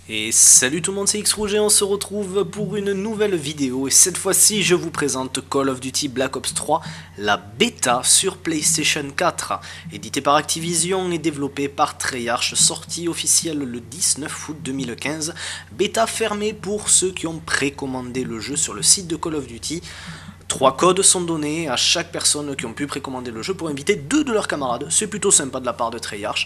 Et salut tout le monde, c'est X-Rouge et on se retrouve pour une nouvelle vidéo. Et cette fois-ci, je vous présente Call of Duty Black Ops 3, la bêta sur PlayStation 4. Édité par Activision et développé par Treyarch, sortie officielle le 19 août 2015. Bêta fermée pour ceux qui ont précommandé le jeu sur le site de Call of Duty. 3 codes sont donnés à chaque personne qui ont pu précommander le jeu pour inviter 2 de leurs camarades. C'est plutôt sympa de la part de Treyarch.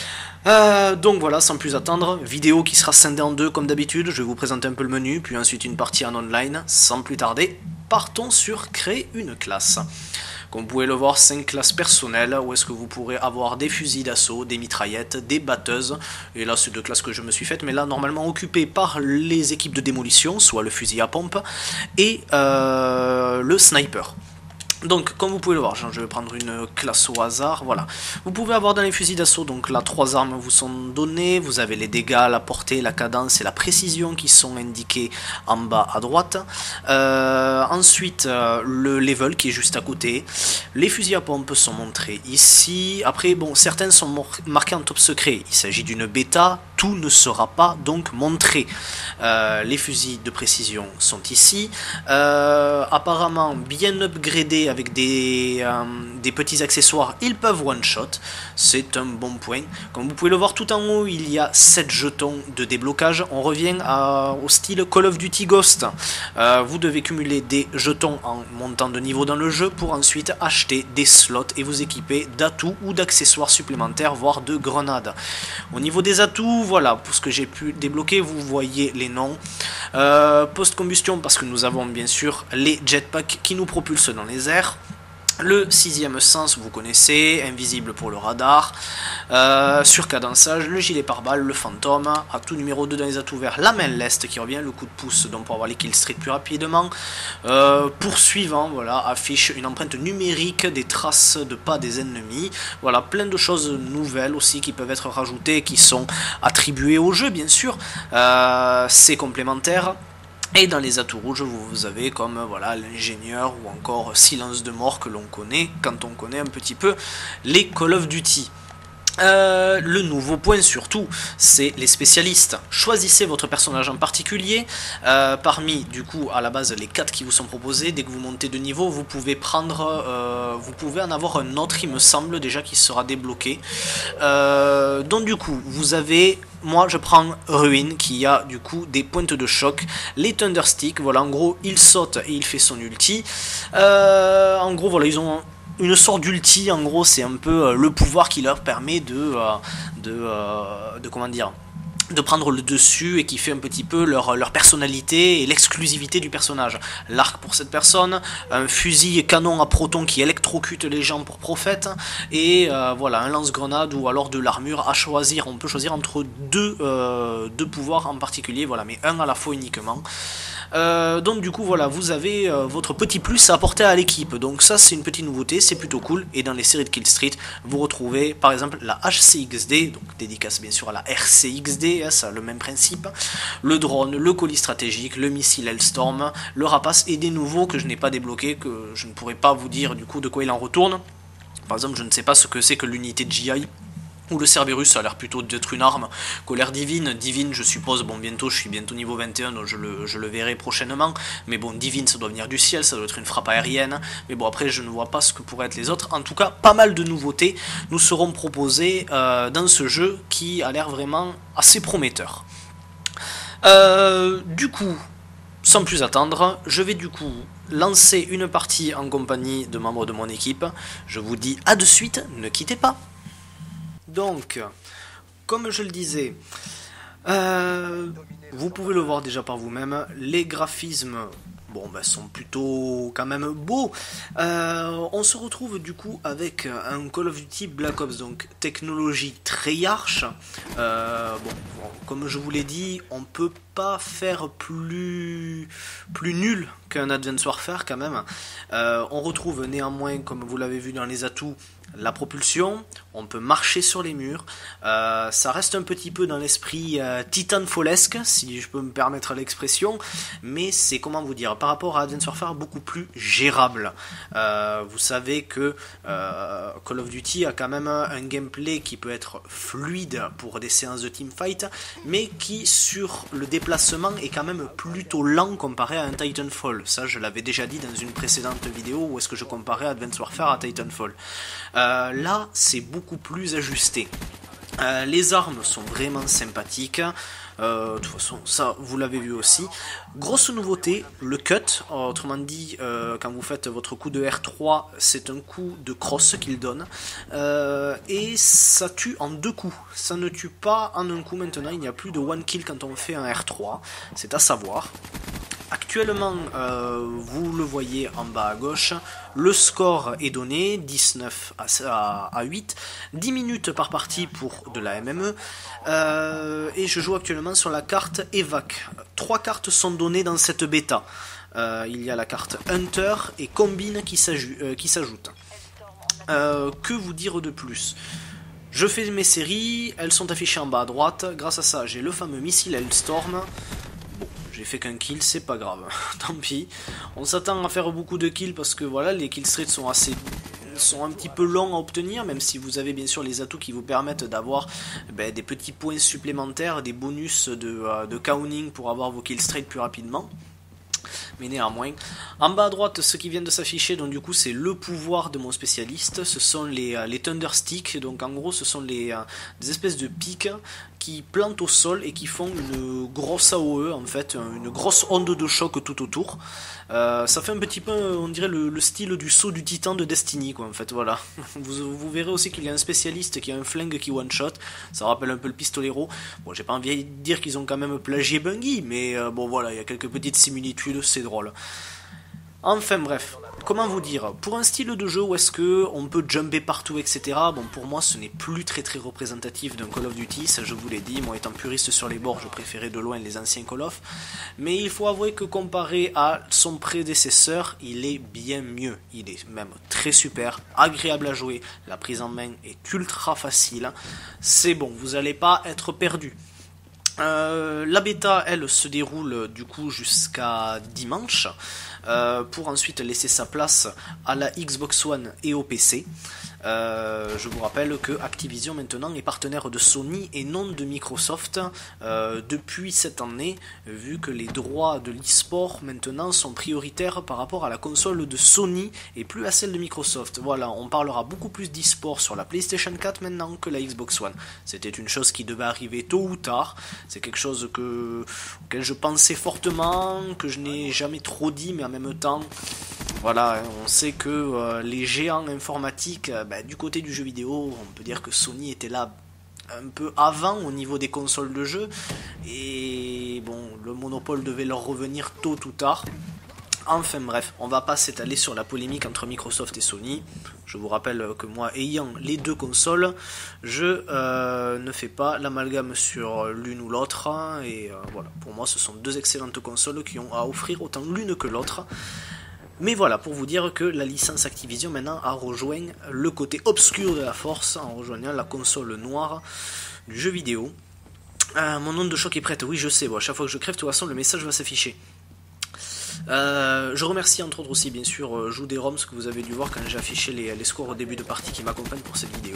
Donc voilà, sans plus attendre, vidéo qui sera scindée en deux comme d'habitude, je vais vous présenter un peu le menu, puis ensuite une partie en online. Sans plus tarder, partons sur créer une classe. Comme vous pouvez le voir, 5 classes personnelles, où est-ce que vous pourrez avoir des fusils d'assaut, des mitraillettes, des batteuses, et là c'est 2 classes que je me suis faites, mais là normalement occupées par les équipes de démolition, soit le fusil à pompe, et le sniper. Donc, comme vous pouvez le voir, je vais prendre une classe au hasard, voilà. Vous pouvez avoir dans les fusils d'assaut, donc là, 3 armes vous sont données. Vous avez les dégâts, la portée, la cadence et la précision qui sont indiqués en bas à droite. Ensuite, le level qui est juste à côté. Les fusils à pompe sont montrés ici. Après, bon, certains sont marqués en top secret. Il s'agit d'une bêta, tout ne sera pas donc montré. Les fusils de précision sont ici. Apparemment, bien upgradés avec des petits accessoires, ils peuvent one-shot, c'est un bon point. Comme vous pouvez le voir tout en haut, il y a 7 jetons de déblocage, on revient au style Call of Duty Ghost. Vous devez cumuler des jetons en montant de niveau dans le jeu pour ensuite acheter des slots et vous équiper d'atouts ou d'accessoires supplémentaires, voire de grenades. Au niveau des atouts, voilà, pour ce que j'ai pu débloquer, vous voyez les noms. Post-combustion, parce que nous avons bien sûr les jetpacks qui nous propulsent dans les airs. Le 6ème sens, vous connaissez, invisible pour le radar. Surcadençage, le gilet pare-balles, le fantôme. Atout numéro 2 dans les atouts verts, la main leste qui revient, le coup de pouce donc pour avoir les kill streak plus rapidement. Poursuivant, voilà, affiche une empreinte numérique des traces de pas des ennemis. Voilà, plein de choses nouvelles aussi qui peuvent être rajoutées, qui sont attribuées au jeu bien sûr. C'est complémentaire. Et dans les atouts rouges, vous avez comme voilà l'ingénieur ou encore silence de mort que l'on connaît quand on connaît un petit peu les Call of Duty. Le nouveau point surtout, c'est les spécialistes. Choisissez votre personnage en particulier. Parmi du coup à la base les 4 qui vous sont proposés, dès que vous montez de niveau, vous pouvez prendre, vous pouvez en avoir un autre, il me semble déjà qui sera débloqué. Donc du coup, vous avez, moi je prends Ruin qui a du coup des pointes de choc, les Thunderstick, voilà en gros il saute et il fait son ulti. En gros voilà, ils ont une sorte d'ulti, en gros c'est un peu le pouvoir qui leur permet de comment dire, de prendre le dessus et qui fait un petit peu leur personnalité et l'exclusivité du personnage. L'arc pour cette personne, un fusil canon à proton qui électrocute les gens pour prophète, et voilà, un lance-grenade ou alors de l'armure à choisir. On peut choisir entre deux pouvoirs en particulier, voilà, mais un à la fois uniquement. Donc du coup voilà, vous avez votre petit plus à apporter à l'équipe, donc ça c'est une petite nouveauté, c'est plutôt cool. Et dans les séries de Kill Street, vous retrouvez par exemple la HCXD, donc dédicace bien sûr à la RCXD, hein, ça a le même principe, le drone, le colis stratégique, le missile Hellstorm, le rapace et des nouveaux que je n'ai pas débloqués, que je ne pourrais pas vous dire du coup de quoi il en retourne. Par exemple, je ne sais pas ce que c'est que l'unité de GI. Ou le Cerberus, ça a l'air plutôt d'être une arme. Colère divine, divine je suppose, bon bientôt, je suis bientôt niveau 21, donc je le verrai prochainement. Mais bon, divine ça doit venir du ciel, ça doit être une frappe aérienne. Mais bon après je ne vois pas ce que pourraient être les autres. En tout cas, pas mal de nouveautés nous seront proposées dans ce jeu qui a l'air vraiment assez prometteur. Du coup, sans plus attendre, je vais du coup lancer une partie en compagnie de membres de mon équipe. Je vous dis à de suite, ne quittez pas. Donc, comme je le disais, vous pouvez le voir déjà par vous-même, les graphismes bon, ben, sont plutôt quand même beaux. On se retrouve du coup avec un Call of Duty Black Ops, donc technologie Treyarch. Bon, comme je vous l'ai dit, on peut pas faire plus nul qu'un Advance Warfare quand même. On retrouve néanmoins, comme vous l'avez vu dans les atouts, la propulsion, on peut marcher sur les murs, ça reste un petit peu dans l'esprit Titanfallesque, si je peux me permettre l'expression, mais c'est, comment vous dire, par rapport à Advance Warfare, beaucoup plus gérable. Vous savez que Call of Duty a quand même un gameplay qui peut être fluide pour des séances de teamfight, mais qui sur le déplacement est quand même plutôt lent comparé à un Titanfall. Ça, je l'avais déjà dit dans une précédente vidéo où est-ce que je comparais Advance Warfare à Titanfall. Là, c'est beaucoup plus ajusté. Les armes sont vraiment sympathiques. De toute façon, ça, vous l'avez vu aussi. Grosse nouveauté, le cut. Autrement dit, quand vous faites votre coup de R3, c'est un coup de crosse qu'il donne. Et ça tue en 2 coups. Ça ne tue pas en un coup maintenant. Il n'y a plus de one kill quand on fait un R3. C'est à savoir. Actuellement, vous le voyez en bas à gauche, le score est donné, 19 à 8, 10 minutes par partie pour de la MME, et je joue actuellement sur la carte EVAC. 3 cartes sont données dans cette bêta. Il y a la carte Hunter et Combine qui s'ajoutent. Que vous dire de plus ? Je fais mes séries, elles sont affichées en bas à droite, grâce à ça j'ai le fameux missile Hellstorm. J'ai fait qu'un kill, c'est pas grave, tant pis. On s'attend à faire beaucoup de kills parce que voilà, les killstreaks sont un petit peu longs à obtenir, même si vous avez bien sûr les atouts qui vous permettent d'avoir des petits points supplémentaires, des bonus de counting pour avoir vos killstreaks plus rapidement. Mais néanmoins, en bas à droite, ce qui vient de s'afficher, donc du coup c'est le pouvoir de mon spécialiste, ce sont les Thundersticks, donc en gros ce sont des espèces de pics qui plantent au sol et qui font une grosse AOE, en fait, une grosse onde de choc tout autour. Ça fait un petit peu, on dirait, le style du saut du titan de Destiny, quoi, en fait, voilà. Vous verrez aussi qu'il y a un spécialiste qui a un flingue qui one-shot, ça rappelle un peu le pistolero. Bon, j'ai pas envie de dire qu'ils ont quand même plagié Bungie, mais bon, voilà, il y a quelques petites similitudes, c'est drôle. Enfin bref, comment vous dire, pour un style de jeu où est-ce que on peut jumper partout, etc., bon, pour moi ce n'est plus très représentatif d'un Call of Duty, ça je vous l'ai dit, moi étant puriste sur les bords, je préférais de loin les anciens Call of, mais il faut avouer que comparé à son prédécesseur, il est bien mieux, il est même très super, agréable à jouer, la prise en main est ultra facile, c'est bon, vous n'allez pas être perdu. La bêta, elle, se déroule du coup jusqu'à dimanche, pour ensuite laisser sa place à la Xbox One et au PC. Je vous rappelle que Activision maintenant est partenaire de Sony et non de Microsoft depuis cette année, vu que les droits de l'e-sport maintenant sont prioritaires par rapport à la console de Sony et plus à celle de Microsoft. Voilà, on parlera beaucoup plus d'e-sport sur la PlayStation 4 maintenant que la Xbox One. C'était une chose qui devait arriver tôt ou tard, c'est quelque chose auquel je pensais fortement, que je n'ai jamais trop dit, mais en même temps, voilà, on sait que les géants informatiques, du côté du jeu vidéo, on peut dire que Sony était là un peu avant au niveau des consoles de jeu, et bon, le monopole devait leur revenir tôt ou tard. Enfin bref, on va pas s'étaler sur la polémique entre Microsoft et Sony. Je vous rappelle que moi, ayant les deux consoles, je ne fais pas l'amalgame sur l'une ou l'autre, et voilà, pour moi ce sont deux excellentes consoles qui ont à offrir autant l'une que l'autre. Mais voilà, pour vous dire que la licence Activision maintenant a rejoint le côté obscur de la force en rejoignant la console noire du jeu vidéo. Mon onde de choc est prête, oui je sais, bon, à chaque fois que je crève, de toute façon le message va s'afficher. Je remercie entre autres aussi bien sûr Joue des Roms que vous avez dû voir quand j'ai affiché les scores au début de partie qui m'accompagnent pour cette vidéo.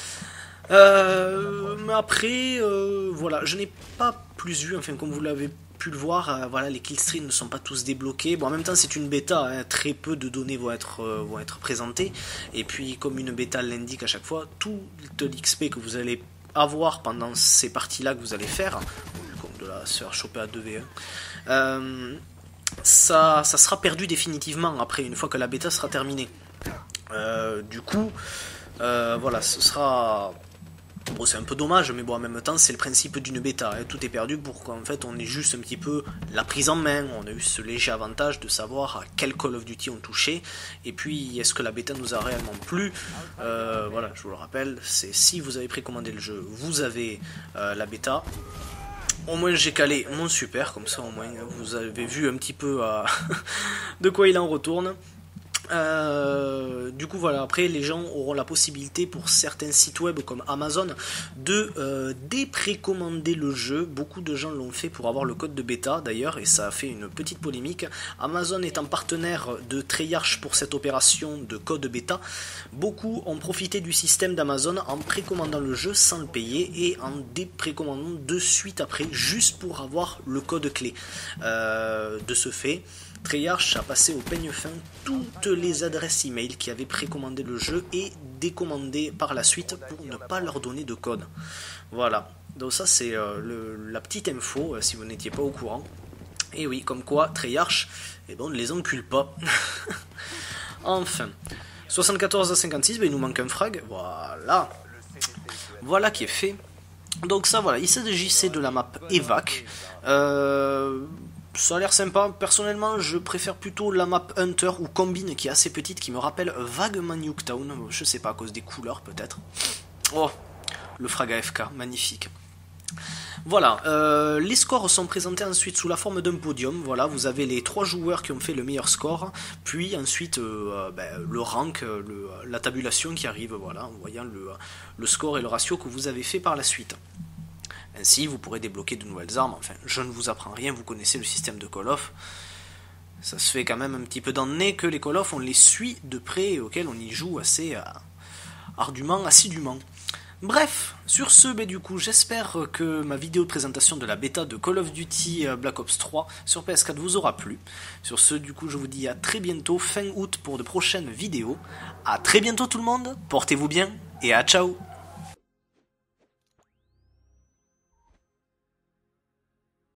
Mais après, voilà, je n'ai pas plus vu, enfin comme vous l'avez pu le voir, voilà, les killstreaks ne sont pas tous débloqués. Bon, en même temps c'est une bêta, hein, très peu de données vont être présentées, et puis comme une bêta l'indique à chaque fois, tout l'XP que vous allez avoir pendant ces parties là que vous allez faire, comme de la se faire choper à 2v1, ça sera perdu définitivement après, une fois que la bêta sera terminée. Du coup, voilà, ce sera... Bon, c'est un peu dommage, mais bon, en même temps, c'est le principe d'une bêta, hein. Tout est perdu pour qu'en fait, on ait juste un petit peu la prise en main, on a eu ce léger avantage de savoir à quel Call of Duty on touchait, et puis, est-ce que la bêta nous a réellement plu. Voilà, je vous le rappelle, c'est si vous avez précommandé le jeu, vous avez la bêta. Au moins j'ai calé mon super, comme ça au moins vous avez vu un petit peu de quoi il en retourne. Du coup voilà, après les gens auront la possibilité pour certains sites web comme Amazon de déprécommander le jeu. Beaucoup de gens l'ont fait pour avoir le code de bêta d'ailleurs, et ça a fait une petite polémique. Amazon étant partenaire de Treyarch pour cette opération de code bêta, beaucoup ont profité du système d'Amazon en précommandant le jeu sans le payer et en déprécommandant de suite après juste pour avoir le code clé. De ce fait, Treyarch a passé au peigne fin toutes les adresses email qui avaient précommandé le jeu et décommandé par la suite pour ne pas leur donner de code. Voilà, donc ça c'est la petite info si vous n'étiez pas au courant. Et oui, comme quoi Treyarch, eh ben, on ne les encule pas. Enfin, 74 à 56, ben, il nous manque un frag, voilà. Voilà qui est fait. Donc ça voilà, il s'agissait de la map Evac. Ça a l'air sympa. Personnellement, je préfère plutôt la map Hunter ou Combine qui est assez petite, qui me rappelle vaguement Nuketown. Je sais pas, à cause des couleurs peut-être. Oh, le frag AFK, magnifique. Voilà, les scores sont présentés ensuite sous la forme d'un podium. Voilà, vous avez les 3 joueurs qui ont fait le meilleur score, puis ensuite le rank, la tabulation qui arrive, voilà, en voyant le score et le ratio que vous avez fait par la suite. Ainsi, vous pourrez débloquer de nouvelles armes. Enfin, je ne vous apprends rien, vous connaissez le système de Call of. Ça se fait quand même un petit peu dans le nez que les Call of, on les suit de près et auxquels on y joue assez ardument, assidûment. Bref, sur ce, du coup, j'espère que ma vidéo de présentation de la bêta de Call of Duty Black Ops 3 sur PS4 vous aura plu. Sur ce, du coup, je vous dis à très bientôt, fin août, pour de prochaines vidéos. À très bientôt tout le monde, portez-vous bien et à ciao.